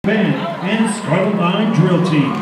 Band and Scarlet Line Drill Team.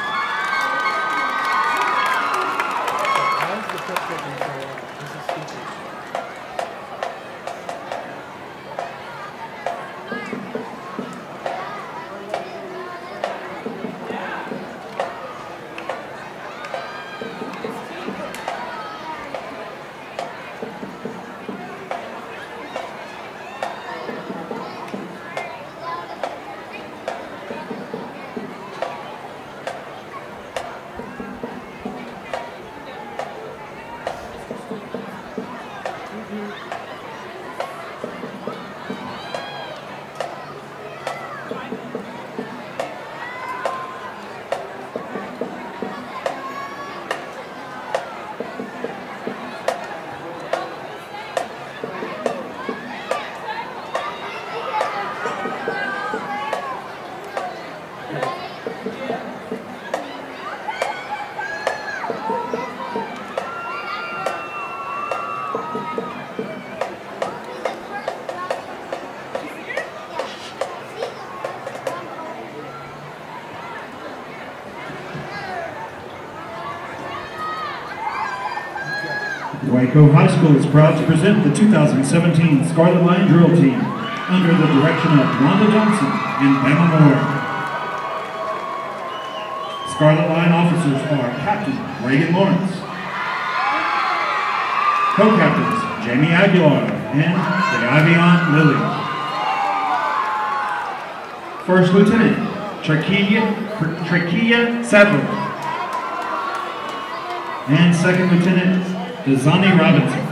Waco High School is proud to present the 2017 Scarlet Line Drill Team under the direction of Rhonda Johnson and Bama Moore. Scarlet Line officers are Captain Reagan Lawrence, co-captains Jamie Aguilar and Davion Lilly, First Lieutenant Trakia Sadler, and Second Lieutenant Dazani Robinson.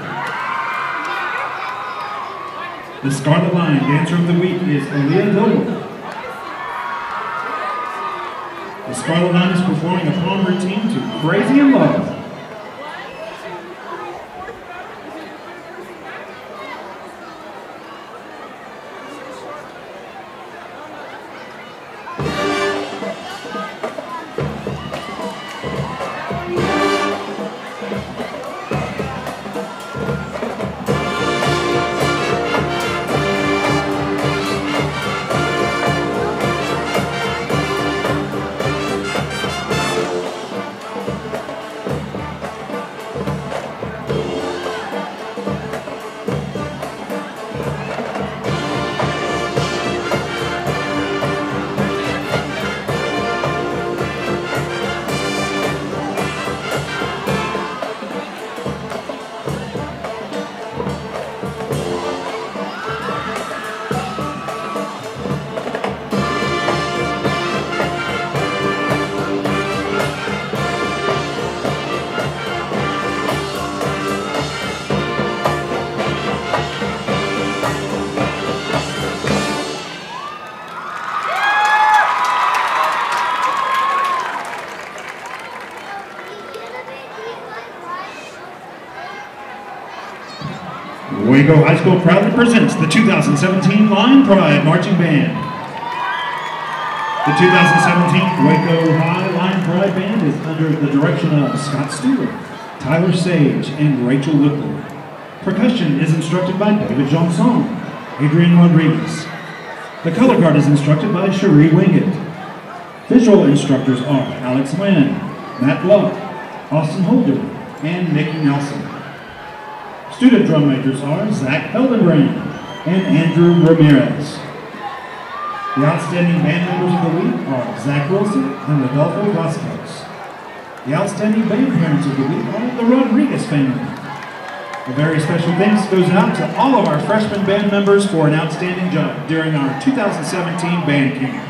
The Scarlet Line Dancer of the Week is Aaliyah Doble. The Scarlet Line is performing a prom routine to Crazy in Love. Waco High School proudly presents the 2017 Line Pride Marching Band. The 2017 Waco High Line Pride Band is under the direction of Scott Stewart, Tyler Sage, and Rachel Whipple. Percussion is instructed by David Johnson, Adrian Rodriguez. The color guard is instructed by Cherie Wingett. Visual instructors are Alex Wynn, Matt Block, Austin Holder, and Nikki Nelson. Student drum majors are Zach Heldenbrand and Andrew Ramirez. The outstanding band members of the week are Zach Wilson and Rodolfo Vasquez. The outstanding band parents of the week are the Rodriguez family. A very special thanks goes out to all of our freshman band members for an outstanding job during our 2017 band camp.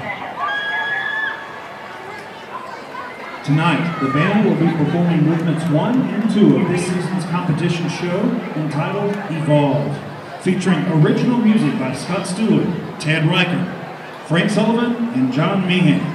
Tonight, the band will be performing movements 1 and 2 of this season's competition show entitled Evolve, featuring original music by Scott Stewart, Ted Riker, Frank Sullivan, and John Meehan.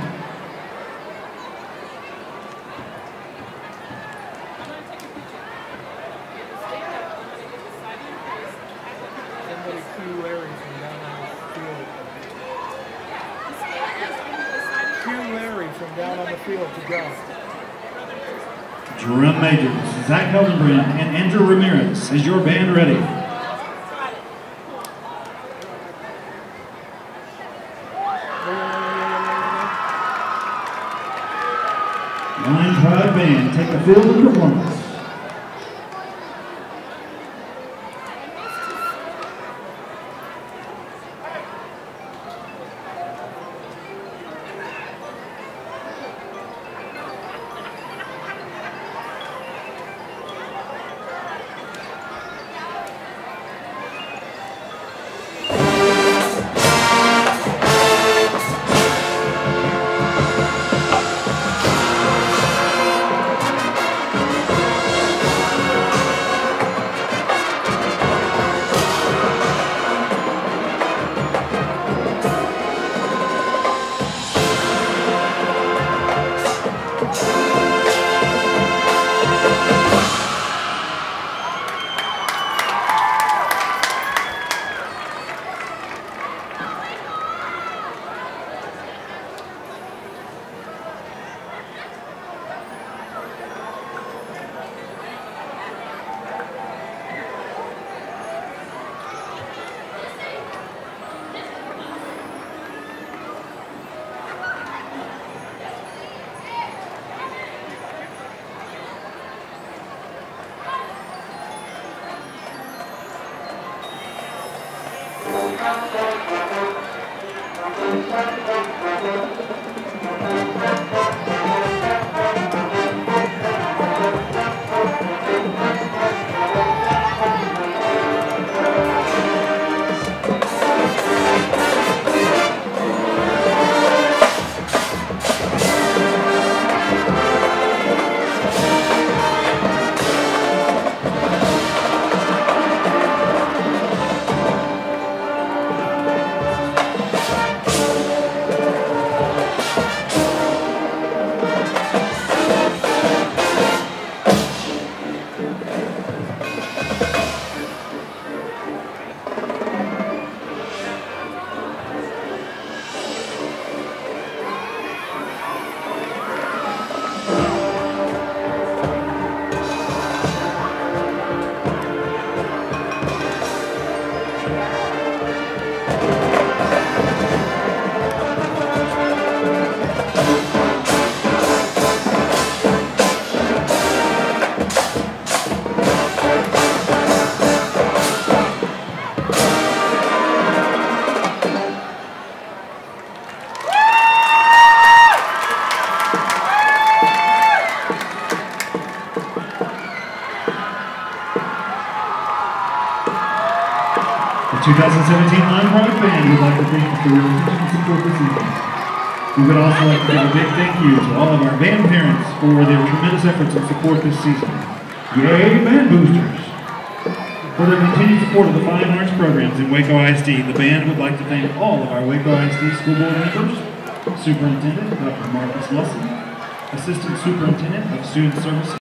Drum majors, Zach Heldenbrand and Andrew Ramirez. Is your band ready? Line Pride Band, take the field in performance. The 2017 Line Pride Band would like to thank you for your attention and support this evening. We would also like to give a big thank you to all of our band parents for their tremendous efforts and support this season. Yay, Band Boosters! For their continued support of the fine arts programs in Waco ISD, the band would like to thank all of our Waco ISD school board members, Superintendent Dr. Marcus Lussen, Assistant Superintendent of Student Services,